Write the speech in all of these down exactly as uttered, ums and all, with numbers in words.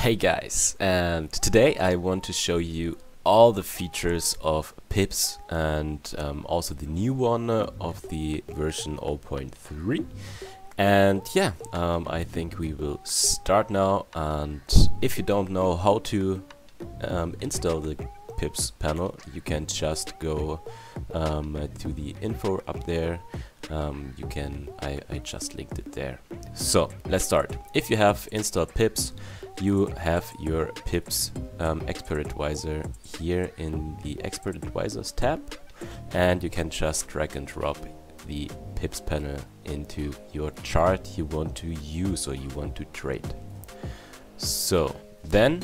Hey guys, and today I want to show you all the features of Pipz and um, also the new one uh, of the version zero point three. And yeah, um, I think we will start now. And if you don't know how to um, install the Pipz panel, you can just go um, to the info up there. Um, you can, I, I just linked it there. So let's start. If you have installed Pipz, you have your Pipz um, Expert Advisor here in the Expert Advisors tab, and you can just drag and drop the Pipz panel into your chart you want to use or you want to trade. So then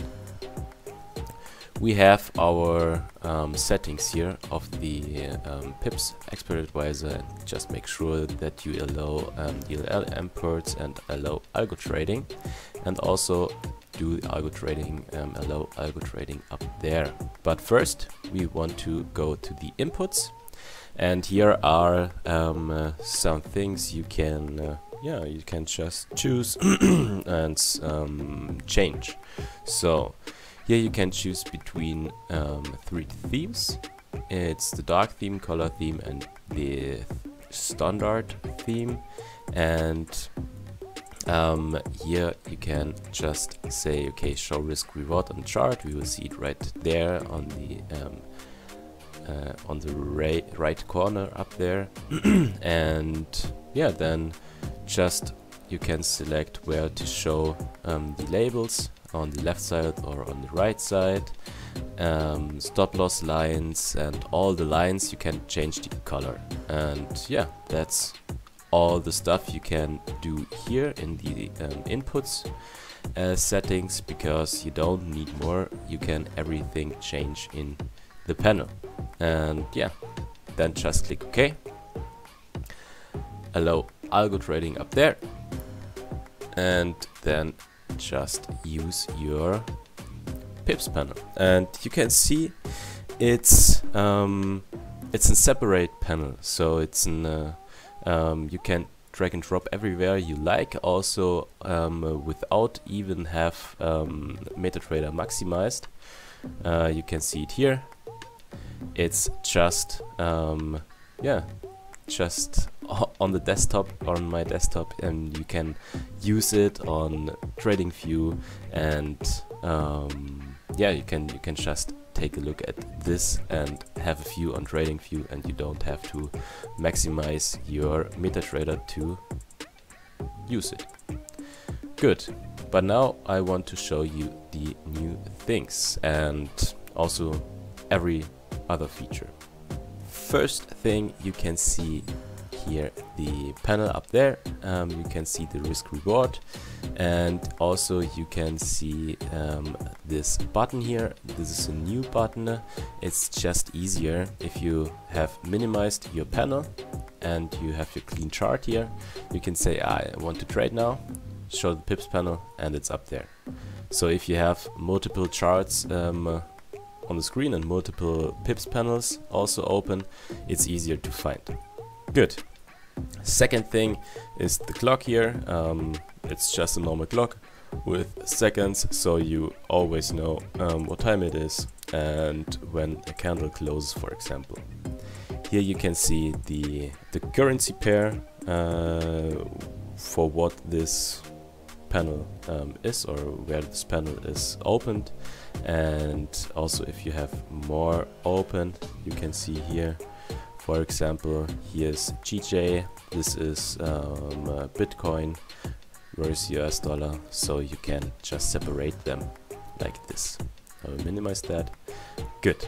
we have our um, settings here of the um, Pipz Expert Advisor, and just make sure that you allow um, D L L imports and allow algo trading, and also do algo trading, um, allow algo trading up there. But first we want to go to the inputs, and here are um, uh, some things you can uh, yeah you can just choose and um, change. So here you can choose between um, three themes. It's the dark theme, color theme, and the standard theme. And um, here you can just say, okay, show risk reward on chart. We will see it right there on the um, uh, on the right right corner up there. And yeah, then just you can select where to show um, the labels, on the left side or on the right side, um, stop loss lines, and all the lines you can change the color. And yeah, that's all the stuff you can do here in the um, inputs uh, settings, because you don't need more. You can everything change in the panel. And yeah, then just click OK, allow algo trading up there, and then just use your Pipz panel. And you can see it's um, it's a separate panel, so it's an uh, um, you can drag and drop everywhere you like, also um, uh, without even have um, MetaTrader maximized. Uh, you can see it here. It's just um, yeah just on the desktop, on my desktop, and you can use it on TradingView, and um, yeah, you can you can just take a look at this and have a view on TradingView, and you don't have to maximize your MetaTrader to use it. Good, but now I want to show you the new things and also every other feature. First thing, you can see here the panel up there. Um, you can see the risk reward, and also you can see um, this button here. This is a new button. It's just easier if you have minimized your panel and you have your clean chart here. You can say, I want to trade now, show the Pipz panel, and it's up there. So if you have multiple charts um, on the screen and multiple Pipz panels also open, it's easier to find. Good. Second thing is the clock here. Um, it's just a normal clock with seconds, so you always know um, what time it is and when a candle closes, for example. Here you can see the the currency pair uh, for what this panel um, is, or where this panel is opened. And also if you have more open, you can see here, for example, here's G J, this is um, uh, Bitcoin versus U S dollar, so you can just separate them like this. I will minimize that. Good.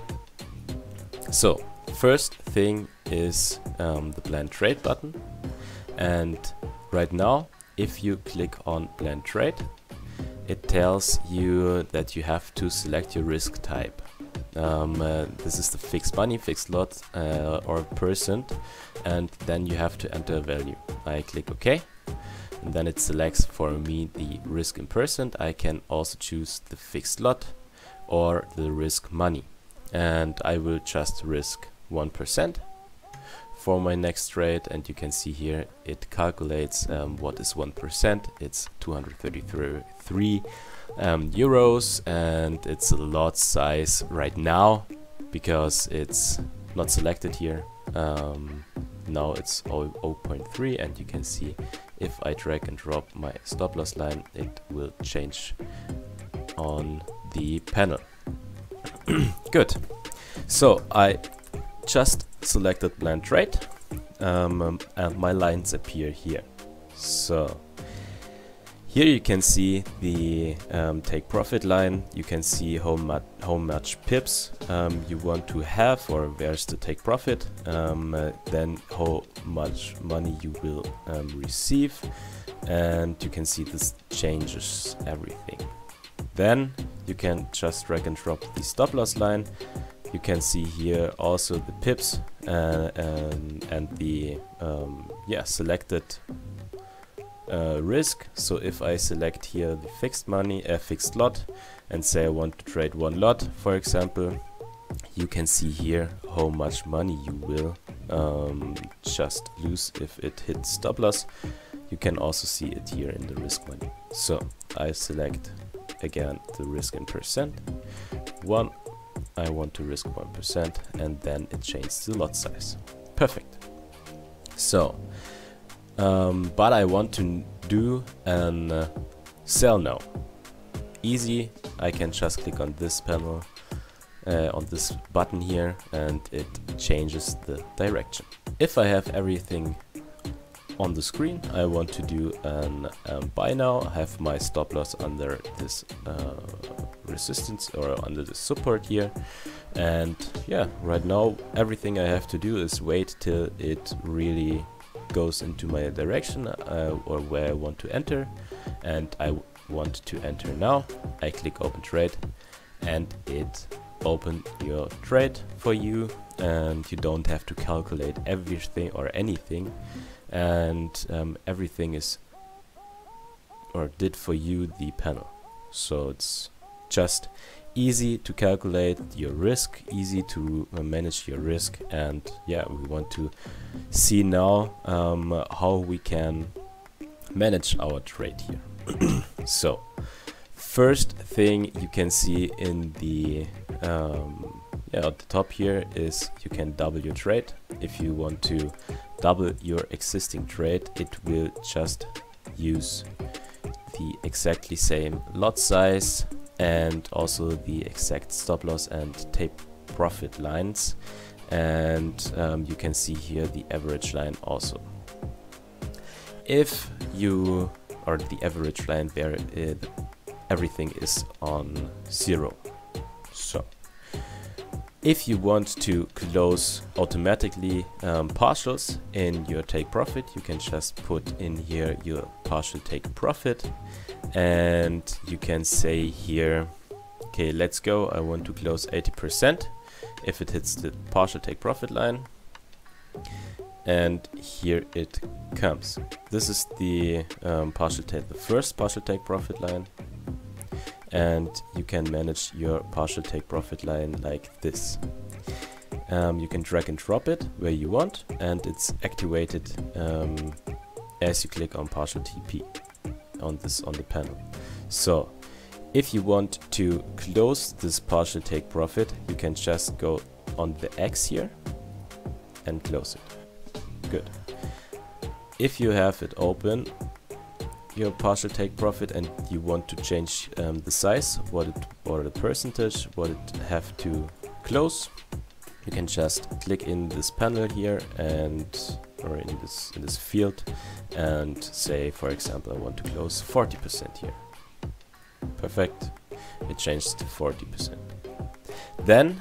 So first thing is um, the blend trade button, and right now if you click on blend trade, it tells you that you have to select your risk type. Um, uh, this is the fixed money, fixed lot, uh, or percent, and then you have to enter a value. I click OK, and then it selects for me the risk in percent. I can also choose the fixed lot or the risk money, and I will just risk one percent for my next trade. And you can see here it calculates um, what is one percent. It's two hundred thirty-three um, euros, and it's a lot size right now because it's not selected here. Um, now it's zero point three, and you can see if I drag and drop my stop loss line, it will change on the panel. Good. So I just selected blend trade, um, um, and my lines appear here. So here you can see the um, take profit line. You can see how much how much pips um, you want to have, or where's the take profit. Um, uh, then how much money you will um, receive, and you can see this changes everything. Then you can just drag and drop the stop loss line. You can see here also the pips uh, and, and the um, yeah selected uh, risk. So if I select here the fixed money, a uh, fixed lot, and say I want to trade one lot, for example, you can see here how much money you will um, just lose if it hits stop loss. You can also see it here in the risk money. So I select again the risk in percent, one, I want to risk one percent, and then it changes the lot size. Perfect. So, um, but I want to do an uh, sell now. Easy, I can just click on this panel, uh, on this button here, and it changes the direction. If I have everything on the screen, I want to do an um, buy now. I have my stop loss under this uh, resistance or under the support here, and yeah, right now everything I have to do is wait till it really goes into my direction uh, or where I want to enter, and I want to enter now. I click open trade, and it open your trade for you, and you don't have to calculate everything or anything. And um, everything is or did for you the panel. So it's just easy to calculate your risk, easy to uh, manage your risk, and yeah, we want to see now um, how we can manage our trade here. So first thing you can see in the um, yeah, at the top here is you can double your trade. If you want to double your existing trade, it will just use the exactly same lot size and also the exact stop loss and take profit lines, and um, you can see here the average line also. If you or the average line where uh, everything is on zero. So if you want to close automatically um, partials in your take profit, you can just put in here your partial take profit, and you can say here, okay, let's go, I want to close eighty percent if it hits the partial take profit line, and here it comes. This is the um, partial take, the first partial take profit line. And you can manage your partial take profit line like this. Um, you can drag and drop it where you want, and it's activated um, as you click on partial T P on this on the panel. So if you want to close this partial take profit, you can just go on the X here and close it. Good. If you have it open, your partial take profit, and you want to change um, the size, what it or the percentage, what it have to close, you can just click in this panel here and or in this in this field and say, for example, I want to close forty percent here. Perfect. It changes to forty percent. Then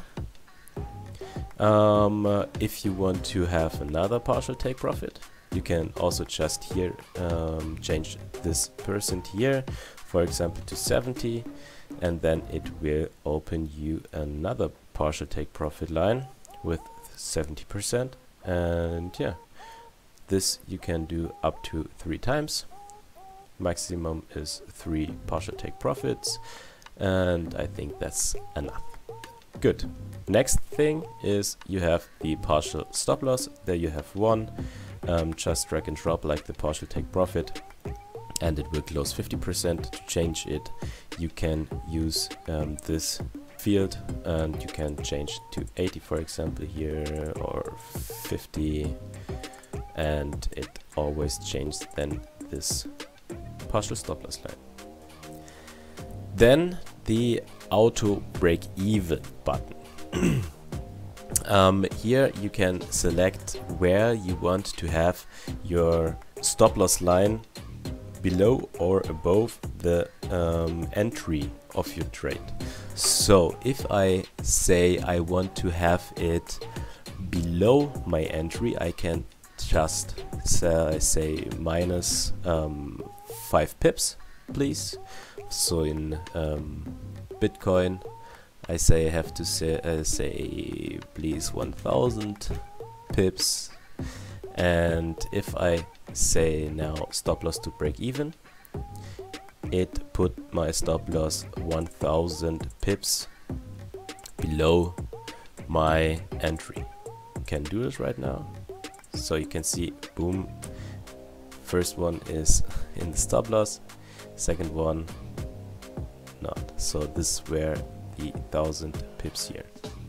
um, uh, if you want to have another partial take profit, you can also just here um, change this percent here, for example, to seventy, and then it will open you another partial take profit line with seventy percent. And yeah, this you can do up to three times. Maximum is three partial take profits, and I think that's enough. Good. Next thing is you have the partial stop loss. There you have one. Um, just drag and drop like the partial take profit, and it will close fifty percent. To change it, you can use um, this field, and you can change to eighty, for example, here, or fifty, and it always changes then this partial stop loss line. Then the auto break even button. um, here you can select where you want to have your stop loss line, below or above the um, entry of your trade. So if I say I want to have it below my entry, I can just say, say minus um, five pips, please. So in um, Bitcoin, I say I have to say, uh, say please one thousand pips. And if I say now stop loss to break even, it put my stop loss one thousand pips below my entry. Can do this right now. So you can see, boom, first one is in the stop loss, second one not. So this were the thousand pips here.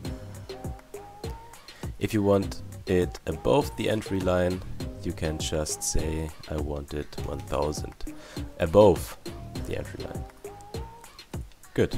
If you want it above the entry line, you can just say I want it one thousand above the entry line. Good.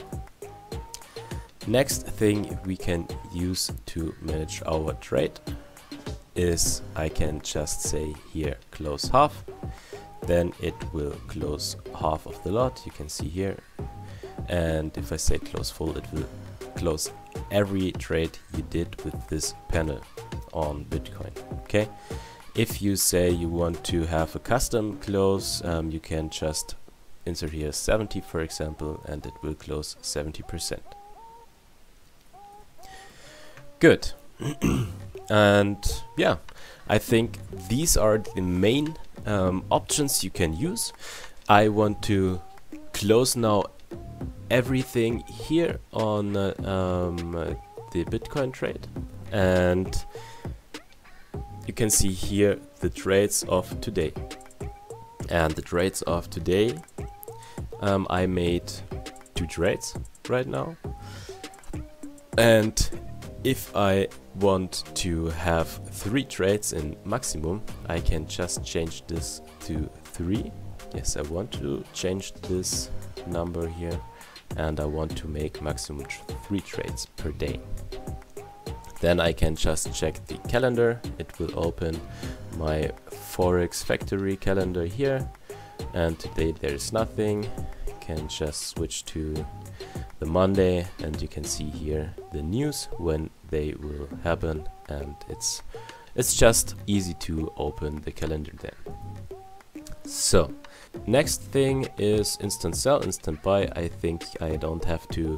Next thing we can use to manage our trade is I can just say here close half, then it will close half of the lot, you can see here. And if I say close full, it will close every trade you did with this panel on Bitcoin. Okay, if you say you want to have a custom close, um, you can just insert here seventy, for example, and it will close seventy percent. Good. And yeah, I think these are the main um, options you can use. I want to close now everything here on uh, um, uh, the Bitcoin trade, and you can see here the trades of today. And the trades of today, um, I made two trades right now, and if I want to have three trades in maximum, I can just change this to three. Yes, I want to change this number here, and I want to make maximum tr three trades per day. Then I can just check the calendar. It will open my Forex Factory calendar here, and today there is nothing. You can just switch to the Monday, and you can see here the news when they will happen, and it's it's just easy to open the calendar then. So next thing is instant sell, instant buy. I think I don't have to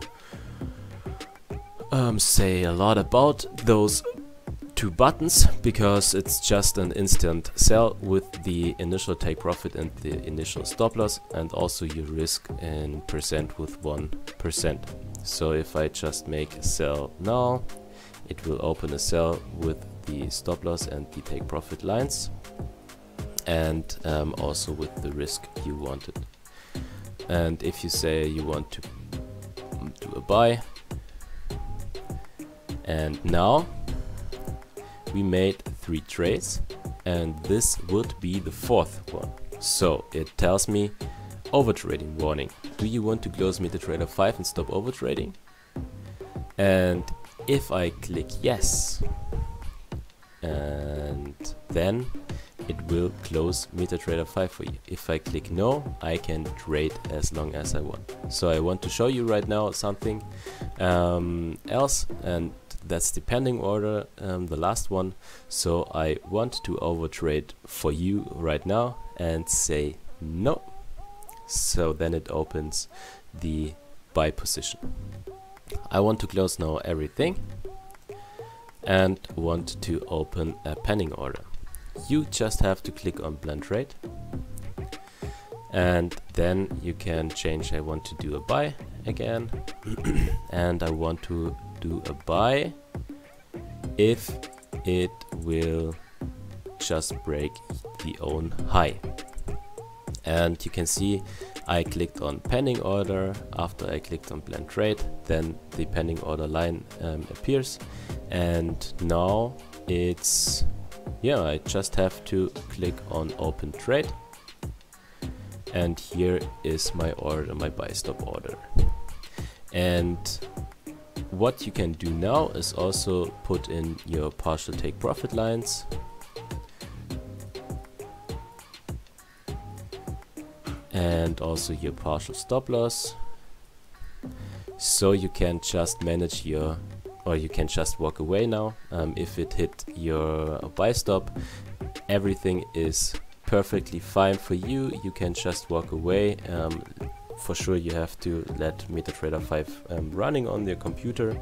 um, say a lot about those two buttons, because it's just an instant sell with the initial take profit and the initial stop loss, and also your risk in percent with one percent. So if I just make a sell now, it will open a sell with the stop loss and the take profit lines, and um, also with the risk you wanted. And if you say you want to do a buy, and now we made three trades, and this would be the fourth one. So it tells me overtrading warning. Do you want to close MetaTrader five and stop overtrading? And if I click yes, and then it will close MetaTrader five for you. If I click no, I can trade as long as I want. So I want to show you right now something um, else, and that's the pending order, um, the last one. So I want to overtrade for you right now and say no. So then it opens the buy position. I want to close now everything and want to open a pending order. You just have to click on blend trade, and then you can change. I want to do a buy again, and I want to do a buy if it will just break the own high. And you can see I clicked on pending order. After I clicked on blend trade, then the pending order line um, appears, and now it's, yeah, I just have to click on open trade, and here is my order, my buy stop order. And what you can do now is also put in your partial take profit lines. And also your partial stop loss. So you can just manage your, or you can just walk away now. Um, if it hit your buy stop, everything is perfectly fine for you. You can just walk away. Um, for sure you have to let MetaTrader five um, running on your computer.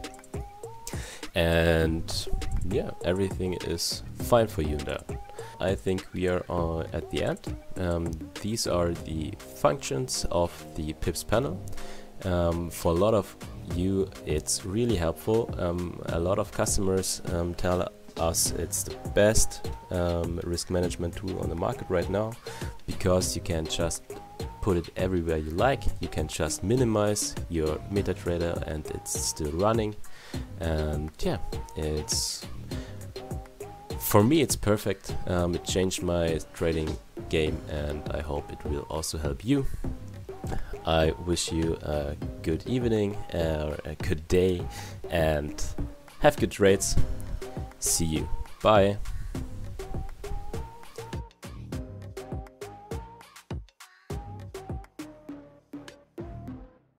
And yeah, everything is fine for you there. I think we are uh, at the end. Um, these are the functions of the Pipz panel. Um, for a lot of you, it's really helpful. Um, a lot of customers um, tell us it's the best um, risk management tool on the market right now, because you can just put it everywhere you like. You can just minimize your MetaTrader and it's still running. And yeah, it's, for me it's perfect. Um, it changed my trading game, and I hope it will also help you. I wish you a good evening or a good day, and have good trades. See you. Bye.